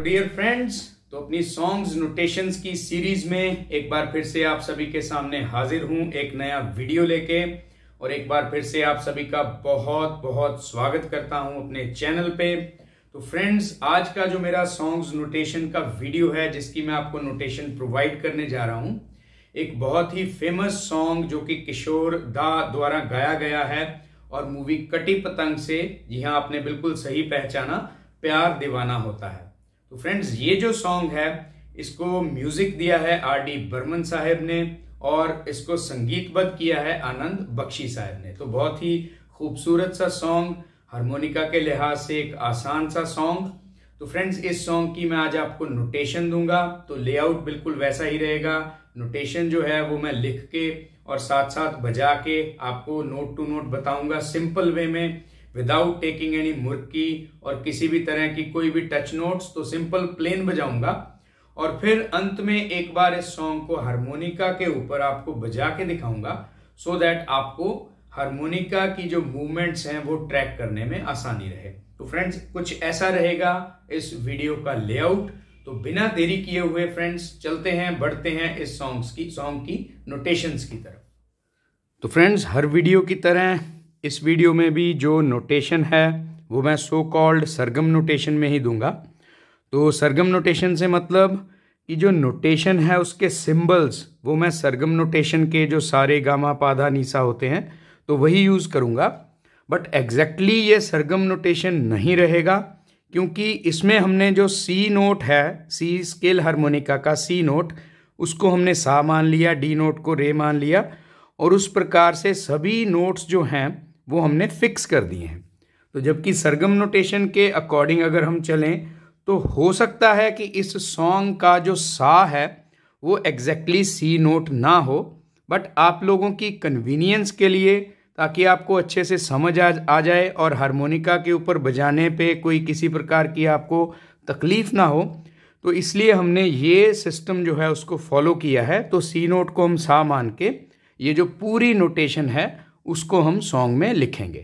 Hello dear friends. तो अपनी songs notations की सीरीज में एक बार फिर से आप सभी के सामने हाजिर हूं एक नया वीडियो लेके, और एक बार फिर से आप सभी का बहुत बहुत स्वागत करता हूं अपने चैनल पे। तो फ्रेंड्स, आज का जो मेरा सॉन्ग्स नोटेशन का वीडियो है जिसकी मैं आपको नोटेशन प्रोवाइड करने जा रहा हूं, एक बहुत ही फेमस सॉन्ग जो कि किशोर दा द्वारा गाया गया है और मूवी कटी पतंग से, जी हाँ आपने बिल्कुल सही पहचाना, प्यार दीवाना होता है। तो फ्रेंड्स, ये जो सॉन्ग है इसको म्यूजिक दिया है आर.डी. बर्मन साहब ने और इसको संगीतबद्ध किया है आनंद बख्शी साहब ने। तो बहुत ही खूबसूरत सा सॉन्ग, हारमोनिका के लिहाज से एक आसान सा सॉन्ग। तो फ्रेंड्स, इस सॉन्ग की मैं आज आपको नोटेशन दूंगा, तो लेआउट बिल्कुल वैसा ही रहेगा। नोटेशन जो है वो मैं लिख के और साथ साथ बजा के आपको नोट टू नोट बताऊंगा सिंपल वे में, विदाउट टेकिंग एनी मुर्की और किसी भी तरह की कोई भी टच नोट्स। तो सिंपल प्लेन बजाऊंगा और फिर अंत में एक बार इस सॉन्ग को हारमोनिका के ऊपर आपको बजा के दिखाऊंगा, सो दैट आपको हारमोनिका की जो मूवमेंट्स हैं वो ट्रैक करने में आसानी रहे। तो फ्रेंड्स, कुछ ऐसा रहेगा इस वीडियो का लेआउट। तो बिना देरी किए हुए फ्रेंड्स चलते हैं, बढ़ते हैं इस सॉन्ग की नोटेशंस की तरफ। तो फ्रेंड्स, हर वीडियो की तरह इस वीडियो में भी जो नोटेशन है वो मैं सो कॉल्ड सरगम नोटेशन में ही दूंगा। तो सरगम नोटेशन से मतलब कि जो नोटेशन है उसके सिंबल्स वो मैं सरगम नोटेशन के जो सारे गामा पाधा नीसा होते हैं तो वही यूज़ करूंगा। बट एग्जैक्टली ये सरगम नोटेशन नहीं रहेगा, क्योंकि इसमें हमने जो सी नोट है, सी स्केल हारमोनिका का सी नोट, उसको हमने सा मान लिया, डी नोट को रे मान लिया, और उस प्रकार से सभी नोट्स जो हैं वो हमने फिक्स कर दिए हैं। तो जबकि सरगम नोटेशन के अकॉर्डिंग अगर हम चलें तो हो सकता है कि इस सॉन्ग का जो सा है वो एग्जैक्टली सी नोट ना हो, बट आप लोगों की कन्वीनियंस के लिए, ताकि आपको अच्छे से समझ आ जाए और हारमोनिका के ऊपर बजाने पे कोई किसी प्रकार की आपको तकलीफ ना हो, तो इसलिए हमने ये सिस्टम जो है उसको फॉलो किया है। तो सी नोट को हम सा मान के ये जो पूरी नोटेशन है उसको हम सॉन्ग में लिखेंगे।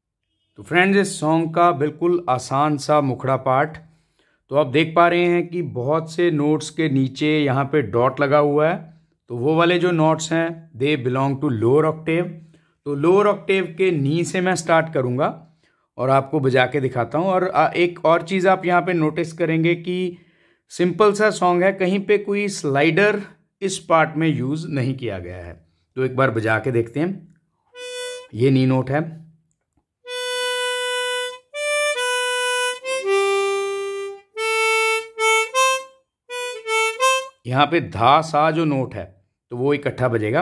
तो फ्रेंड्स, इस सॉन्ग का बिल्कुल आसान सा मुखड़ा पाठ, तो आप देख पा रहे हैं कि बहुत से नोट्स के नीचे यहाँ पे डॉट लगा हुआ है। तो वो वाले जो नोट्स हैं they belong to lower octave. तो लोअर ऑक्टेव के नी से मैं स्टार्ट करूँगा और आपको बजा के दिखाता हूँ। और एक और चीज़ आप यहाँ पे नोटिस करेंगे कि सिंपल सा सॉन्ग है, कहीं पे कोई स्लाइडर इस पार्ट में यूज़ नहीं किया गया है। तो एक बार बजा के देखते हैं। ये नी नोट है, यहाँ पे धा सा जो नोट है तो वो इकट्ठा बजेगा।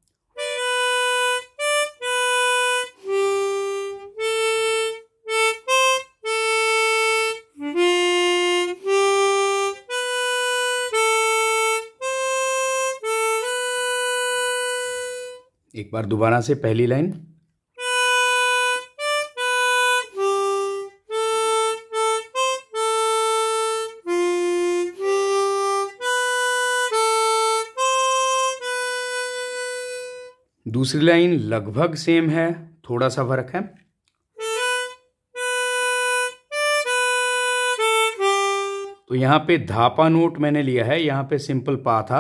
एक बार दोबारा से पहली लाइन। दूसरी लाइन लगभग सेम है, थोड़ा सा फर्क है। तो यहाँ पे धापा नोट मैंने लिया है, यहाँ पे सिंपल पा था।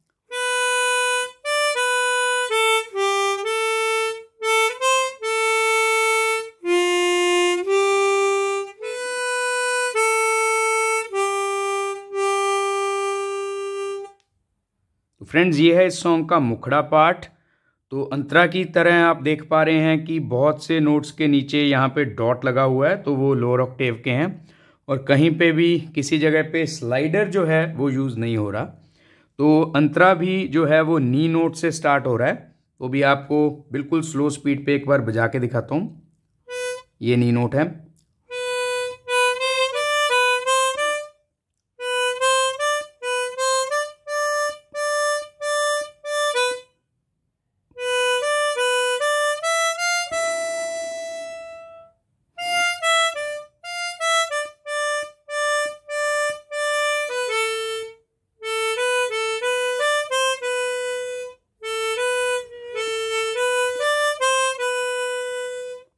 तो फ्रेंड्स, ये है इस सॉन्ग का मुखड़ा पाठ। तो अंतरा की तरह आप देख पा रहे हैं कि बहुत से नोट्स के नीचे यहाँ पे डॉट लगा हुआ है, तो वो लोअर ऑक्टेव के हैं, और कहीं पे भी किसी जगह पे स्लाइडर जो है वो यूज़ नहीं हो रहा। तो अंतरा भी जो है वो नी नोट से स्टार्ट हो रहा है। तो भी आपको बिल्कुल स्लो स्पीड पे एक बार बजा के दिखाता हूँ। ये नी नोट है।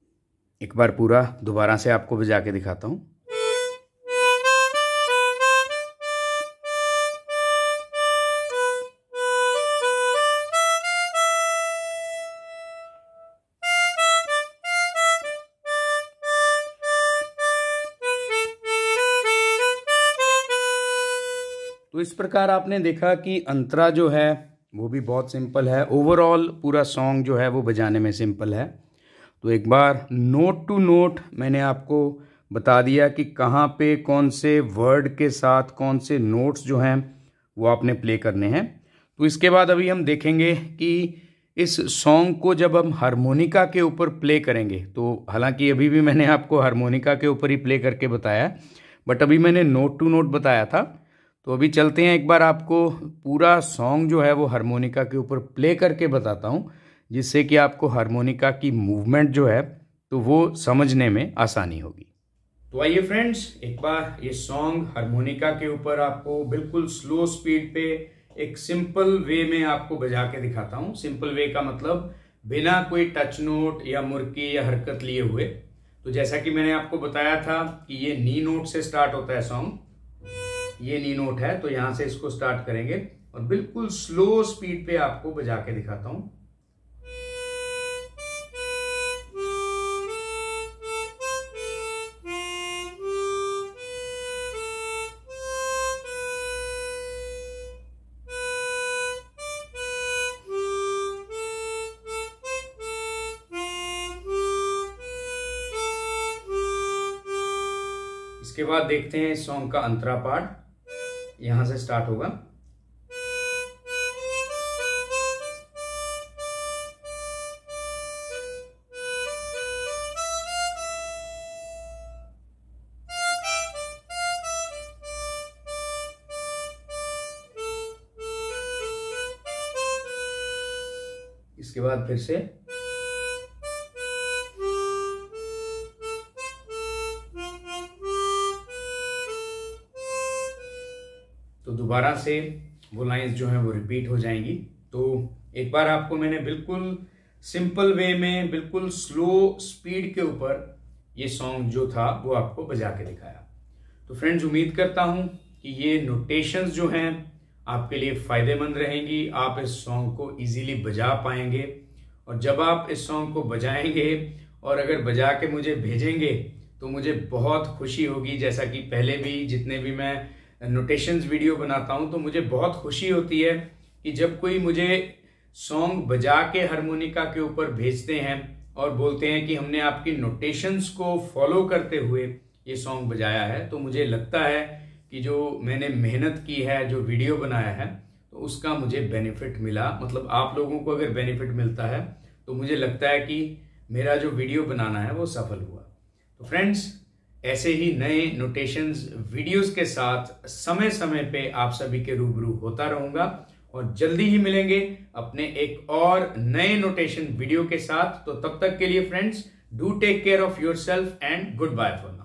एक बार पूरा दोबारा से आपको बजा के दिखाता हूँ। तो इस प्रकार आपने देखा कि अंतरा जो है वो भी बहुत सिंपल है, ओवरऑल पूरा सॉन्ग जो है वो बजाने में सिंपल है। तो एक बार नोट टू नोट मैंने आपको बता दिया कि कहाँ पे कौन से वर्ड के साथ कौन से नोट्स जो हैं वो आपने प्ले करने हैं। तो इसके बाद अभी हम देखेंगे कि इस सॉन्ग को जब हम हारमोनिका के ऊपर प्ले करेंगे, तो हालांकि अभी भी मैंने आपको हारमोनिका के ऊपर ही प्ले करके बताया, बट अभी मैंने नोट टू नोट बताया था। तो अभी चलते हैं, एक बार आपको पूरा सॉन्ग जो है वो हारमोनिका के ऊपर प्ले करके बताता हूँ, जिससे कि आपको हारमोनिका की मूवमेंट जो है तो वो समझने में आसानी होगी। तो आइए फ्रेंड्स, एक बार ये सॉन्ग हारमोनिका के ऊपर आपको बिल्कुल स्लो स्पीड पे एक सिंपल वे में आपको बजा के दिखाता हूँ। सिंपल वे का मतलब बिना कोई टच नोट या मुर्की या हरकत लिए हुए। तो जैसा कि मैंने आपको बताया था कि ये नी नोट से स्टार्ट होता है सॉन्ग, ये नी नोट है, तो यहां से इसको स्टार्ट करेंगे और बिल्कुल स्लो स्पीड पे आपको बजा के दिखाता हूं। इसके बाद देखते हैं इस सॉन्ग का अंतरा पार्ट, यहां से स्टार्ट होगा। इसके बाद फिर से तो दोबारा से वो लाइंस जो हैं वो रिपीट हो जाएंगी। तो एक बार आपको मैंने बिल्कुल सिंपल वे में बिल्कुल स्लो स्पीड के ऊपर ये सॉन्ग जो था वो आपको बजा के दिखाया। तो फ्रेंड्स, उम्मीद करता हूं कि ये नोटेशंस जो हैं आपके लिए फायदेमंद रहेंगी, आप इस सॉन्ग को इजीली बजा पाएंगे। और जब आप इस सॉन्ग को बजाएंगे और अगर बजा के मुझे भेजेंगे तो मुझे बहुत खुशी होगी। जैसा कि पहले भी जितने भी मैं नोटेशंस वीडियो बनाता हूं तो मुझे बहुत खुशी होती है कि जब कोई मुझे सॉन्ग बजा के हारमोनिका के ऊपर भेजते हैं और बोलते हैं कि हमने आपकी नोटेशंस को फॉलो करते हुए ये सॉन्ग बजाया है, तो मुझे लगता है कि जो मैंने मेहनत की है, जो वीडियो बनाया है, तो उसका मुझे बेनिफिट मिला। मतलब आप लोगों को अगर बेनिफिट मिलता है तो मुझे लगता है कि मेरा जो वीडियो बनाना है वो सफल हुआ। तो फ्रेंड्स, ऐसे ही नए नोटेशंस वीडियोस के साथ समय समय पे आप सभी के रूबरू होता रहूंगा और जल्दी ही मिलेंगे अपने एक और नए नोटेशन वीडियो के साथ। तो तब तक के लिए friends, do take care of yourself and good bye for now.